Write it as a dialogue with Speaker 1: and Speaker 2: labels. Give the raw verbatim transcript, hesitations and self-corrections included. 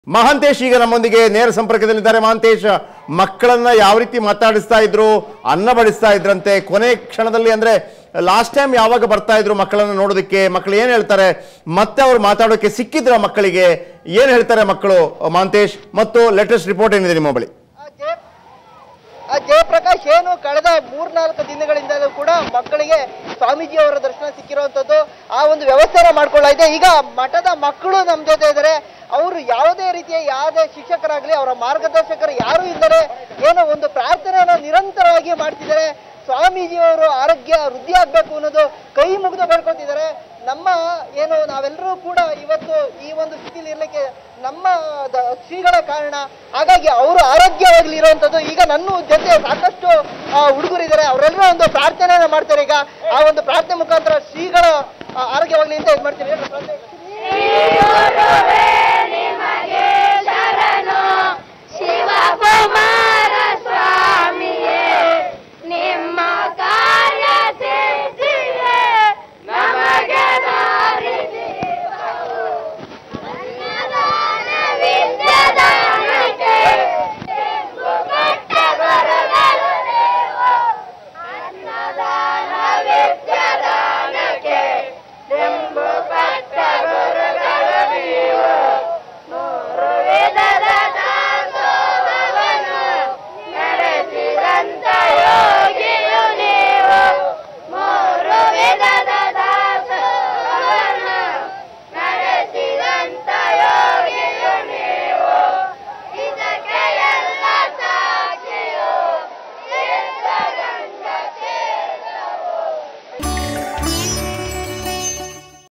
Speaker 1: ಮಹಾಂತೇಶ್ ಈಗ ನಮ್ಮೊಂದಿಗೆ ನೇರ ಸಂಪರ್ಕದಲ್ಲಿದ್ದಾರೆ. ಮಹಾಂತೇಶ್, ಮಕ್ಕಳನ್ನ ಯಾವ ರೀತಿ ಮಾತಾಡಿಸ್ತಾ ಇದ್ರು, ಅನ್ನ ಬಡಿಸ್ತಾ ಇದ್ರಂತೆ, ಕೊನೆ ಕ್ಷಣದಲ್ಲಿ ಅಂದ್ರೆ ಲಾಸ್ಟ್ ಟೈಮ್ ಯಾವಾಗ ಬರ್ತಾ ಇದ್ರು ಮಕ್ಕಳನ್ನ ನೋಡೋದಕ್ಕೆ, ಮಕ್ಕಳು ಏನ್ ಹೇಳ್ತಾರೆ, ಮತ್ತೆ ಅವ್ರು ಮಾತಾಡೋಕೆ ಸಿಕ್ಕಿದ್ರ ಮಕ್ಕಳಿಗೆ, ಏನ್ ಹೇಳ್ತಾರೆ ಮಕ್ಕಳು ಮಹಾಂತೇಶ್? ಮತ್ತು ಲೇಟೆಸ್ಟ್ ರಿಪೋರ್ಟ್ ಏನಿದೆ ನಿಮ್ಮ ಬಳಿ?
Speaker 2: ಜಯಪ್ರಕಾಶ್, ಏನು ಕಳೆದ ಮೂರ್ನಾಲ್ಕು ದಿನಗಳಿಂದಲೂ ಕೂಡ ಮಕ್ಕಳಿಗೆ ಸ್ವಾಮೀಜಿ ಅವರ ದರ್ಶನ ಸಿಕ್ಕಿರುವಂತದ್ದು, ಆ ಒಂದು ವ್ಯವಸ್ಥೆನ ಮಾಡ್ಕೊಳ್ಳಾಗಿದೆ. ಈಗ ಮಠದ ಮಕ್ಕಳು ನಮ್ಮ ಜೊತೆ ಇದ್ದಾರೆ. ಅವರು ಯಾವುದೇ ರೀತಿಯ ಯಾವುದೇ ಶಿಕ್ಷಕರಾಗ್ಲಿ ಅವರ ಮಾರ್ಗದರ್ಶಕರು ಯಾರು ಇದ್ದಾರೆ, ಏನೋ ಒಂದು ಪ್ರಾರ್ಥನೆಯನ್ನು ನಿರಂತರವಾಗಿ ಮಾಡ್ತಿದ್ದಾರೆ. ಸ್ವಾಮೀಜಿಯವರು ಆರೋಗ್ಯ ವೃದ್ಧಿ ಆಗ್ಬೇಕು ಅನ್ನೋದು ಕೈ ಮುಗಿದು ಬೇಡ್ಕೊತಿದ್ದಾರೆ. ನಮ್ಮ ಏನು ನಾವೆಲ್ಲರೂ ಕೂಡ ಇವತ್ತು ಈ ಒಂದು ಸ್ಥಿತಿಲಿ ಇರ್ಲಿಕ್ಕೆ ನಮ್ಮ ಶ್ರೀಗಳ ಕಾರಣ. ಹಾಗಾಗಿ ಅವರು ಆರೋಗ್ಯವಾಗ್ಲಿ ಇರುವಂತದ್ದು. ಈಗ ನನ್ನ ಜೊತೆ ಸಾಕಷ್ಟು ಹುಡುಗರಿದ್ದಾರೆ, ಅವರೆಲ್ಲರೂ ಒಂದು ಪ್ರಾರ್ಥನೆಯನ್ನ ಮಾಡ್ತಾರೆ. ಈಗ ಆ ಒಂದು ಪ್ರಾರ್ಥನೆ ಮುಖಾಂತರ ಶ್ರೀಗಳ ಆರೋಗ್ಯವಾಗ್ಲಿ ಅಂತ ಇದು ಮಾಡ್ತೀವಿ.